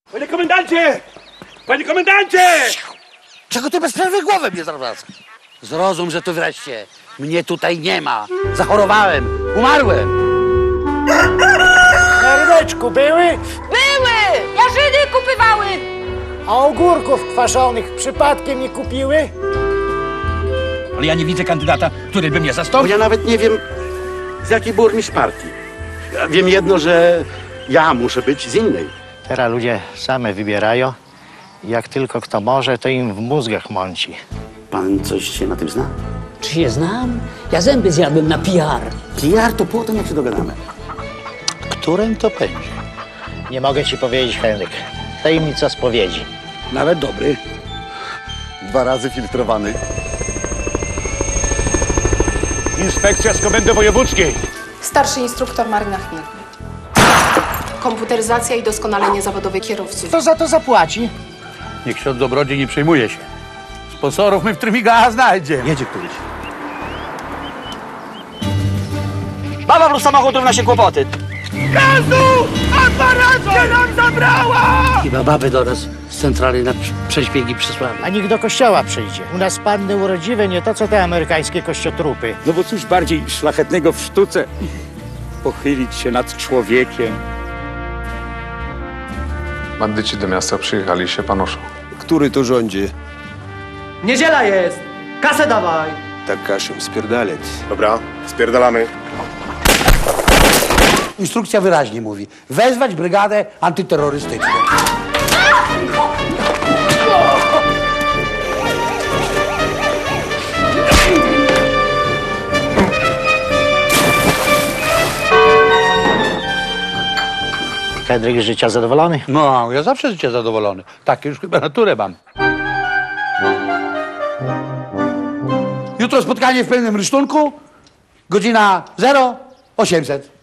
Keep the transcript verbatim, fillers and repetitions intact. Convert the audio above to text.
Panie komendancie! Panie komendancie! Czego ty bez przerwy głowę mnie zawracasz? Zrozum, że tu wreszcie mnie tutaj nie ma. Zachorowałem, umarłem. Na ryneczku były, Były! Jarzyny kupywały! a ogórków kwaszonych przypadkiem nie kupiły? Ale ja nie widzę kandydata, który by mnie Bo zastąpił. ja nawet nie wiem, z jakiej burmistrz partii. Ja wiem jedno, że ja muszę być z innej. Teraz ludzie same wybierają. Jak tylko kto może, to im w mózgach mąci. Pan coś się na tym zna? Czy się znam? Ja zęby zjadłem na P R. P R to potem, jak się dogadamy. Którym to pędzi? Nie mogę ci powiedzieć, Henryk. Tajemnica spowiedzi. Nawet dobry. Dwa razy filtrowany. Inspekcja z Komendy Wojewódzkiej. Starszy instruktor Maryna Chmiel. Komputeryzacja i doskonalenie zawodowe kierowców. Kto za to zapłaci? Niech ksiądz dobrodziej nie przejmuje się. Sponsorów my w Trymiga znajdziemy. Jedzie któryś. Baba plus samochód równa się kłopoty. Gazu! Aparacja nam zabrała! Chyba baby do nas z centrali na prześpiegi przysłali. A nikt do kościoła przyjdzie. U nas panny urodziwe, nie to co te amerykańskie kościotrupy. No bo cóż bardziej szlachetnego w sztuce pochylić się nad człowiekiem. Bandyci do miasta przyjechali i się panoszą. Który to rządzi? Niedziela jest! Kasę dawaj! Tak kaszę spierdalec. Dobra, spierdalamy. Instrukcja wyraźnie mówi. Wezwać brygadę antyterrorystyczną. Henryk z życia zadowolony? No, ja zawsze życie zadowolony. Takie już chyba naturę mam. Jutro spotkanie w pełnym rysztunku. Godzina zero osiemset.